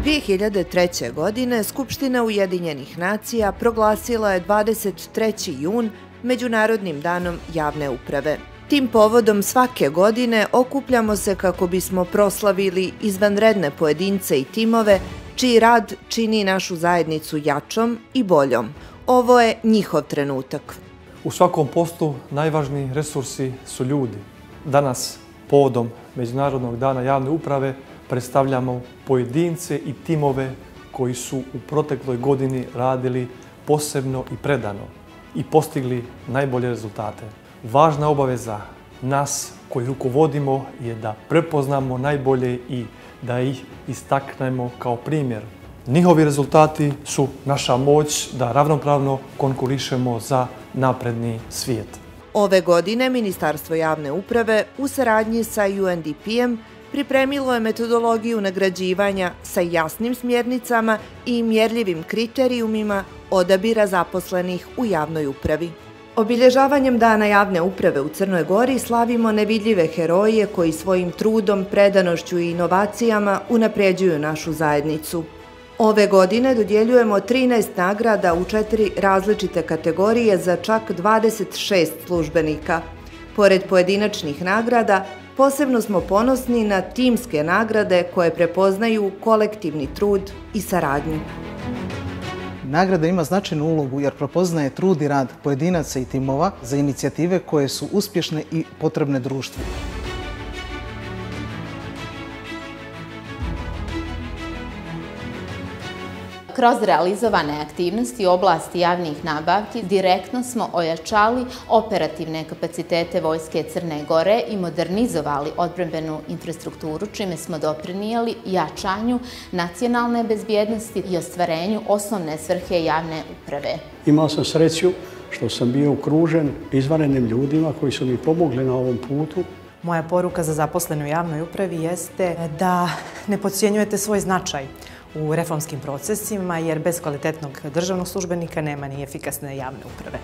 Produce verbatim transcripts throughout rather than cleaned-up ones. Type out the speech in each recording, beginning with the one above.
dvije hiljade treće. godine Skupština Ujedinjenih nacija proglasila je dvadeset treći jun Međunarodnim danom javne uprave. Tim povodom svake godine okupljamo se kako bismo proslavili izvanredne pojedince i timove čiji rad čini našu zajednicu jačom i boljom. Ovo je njihov trenutak. U svakom poslu najvažniji resursi su ljudi. Danas, povodom Međunarodnog dana javne uprave, predstavljamo pojedince i timove koji su u protekloj godini radili posebno i predano i postigli najbolje rezultate. Važna obaveza nas koji rukovodimo je da prepoznamo najbolje i da ih istaknemo kao primjer. Njihovi rezultati su naša moć da ravnopravno konkurišemo za napredni svijet. Ove godine Ministarstvo javne uprave u saradnji sa U N D P-em pripremilo je metodologiju nagrađivanja sa jasnim smjernicama i mjerljivim kriterijumima odabira zaposlenih u javnoj upravi. Obilježavanjem Dana javne uprave u Crnoj Gori slavimo nevidljive heroje koji svojim trudom, predanošću i inovacijama unapređuju našu zajednicu. Ove godine dodjeljujemo trinaest nagrada u četiri različite kategorije za čak dvadeset šest službenika. Pored pojedinačnih nagrada, posebno smo ponosni na timske nagrade koje prepoznaju kolektivni trud i saradnju. Nagrada ima značajnu ulogu jer prepoznaje trud i rad pojedinaca i timova za inicijative koje su uspješne i potrebne društvu. Kroz realizovane aktivnosti u oblasti javnih nabavki direktno smo ojačali operativne kapacitete Vojske Crne Gore i modernizovali odbrambenu infrastrukturu, čime smo doprinijeli jačanju nacionalne bezbjednosti i ostvarenju osnovne svrhe javne uprave. Imao sam sreću što sam bio okružen izvanrednim ljudima koji su mi pomogli na ovom putu. Moja poruka za zaposlene u javnoj upravi jeste da ne podcjenjujete svoj značaj u reformskim procesima, jer bez kvalitetnog državnog službenika nema ni efikasne javne uprave.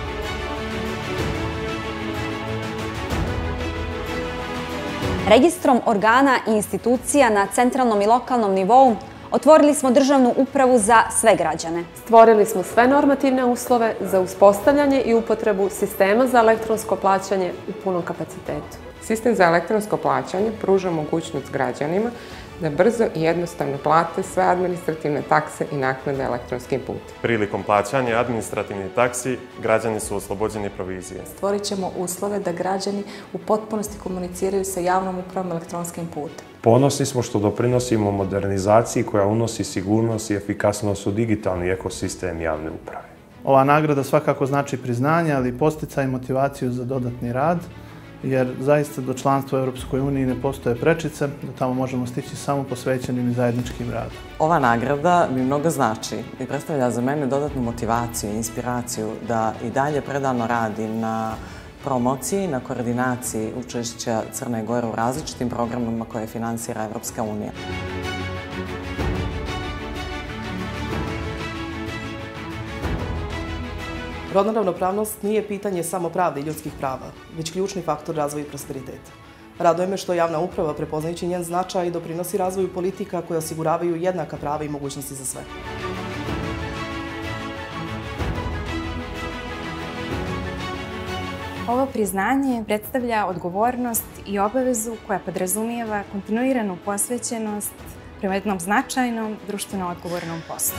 Registrom organa i institucija na centralnom i lokalnom nivou otvorili smo državnu upravu za sve građane. Stvorili smo sve normativne uslove za uspostavljanje i upotrebu sistema za elektronsko plaćanje u punom kapacitetu. Sistem za elektronsko plaćanje pruža mogućnost građanima da brzo i jednostavno plate sve administrativne takse i naknade elektronskim putem. Prilikom plaćanja administrativnih taksi građani su oslobođeni provizije. Stvorit ćemo uslove da građani u potpunosti komuniciraju sa javnom upravom elektronskim putem. Ponosni smo što doprinosimo modernizaciji koja unosi sigurnost i efikasnost u digitalni ekosistem javne uprave. Ova nagrada svakako znači priznanje, ali i podsticaj i motivaciju za dodatni rad, jer zaista do članstva u Europskoj uniji ne postoje prečice, da tamo možemo stići samo posvećenim i zajedničkim radom. Ova nagrada mi mnogo znači i predstavlja za mene dodatnu motivaciju i inspiraciju da i dalje predano radim na promociji i na koordinaciji učešća Crne Gore u različitim programima koje finansira Evropska unija. Rodna ravnopravnost nije pitanje samo pravde i ljudskih prava, već ključni faktor razvoja i prosperiteta. Raduje me što javna uprava, prepoznajući njen značaj, doprinosi razvoju politika koje osiguravaju jednaka prava i mogućnosti za sve. Ovo priznanje predstavlja odgovornost i obavezu koja podrazumijeva kontinuiranu posvećenost prema jednom značajnom, društveno odgovornom poslu.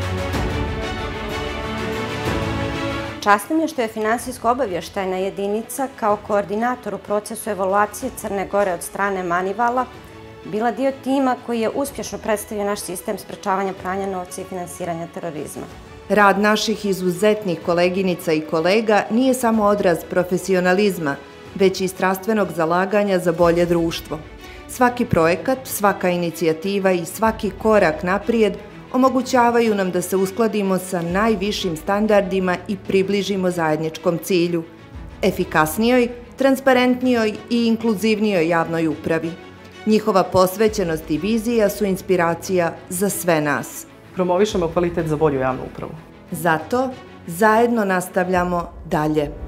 Čast nam je što je finansijsko-obavještajna jedinica kao koordinator u procesu evaluacije Crne Gore od strane Manivala bila dio tima koji je uspješno predstavio naš sistem sprečavanja pranja novca i finansiranja terorizma. Rad naših izuzetnih koleginica i kolega nije samo odraz profesionalizma, već i strastvenog zalaganja za bolje društvo. Svaki projekat, svaka inicijativa i svaki korak naprijed omogućavaju nam da se uskladimo sa najvišim standardima i približimo zajedničkom cilju, efikasnijoj, transparentnijoj i inkluzivnijoj javnoj upravi. Njihova posvećenost i vizija su inspiracija za sve nas. Promovišemo kvalitet za bolju javnu upravu. Zato zajedno nastavljamo dalje.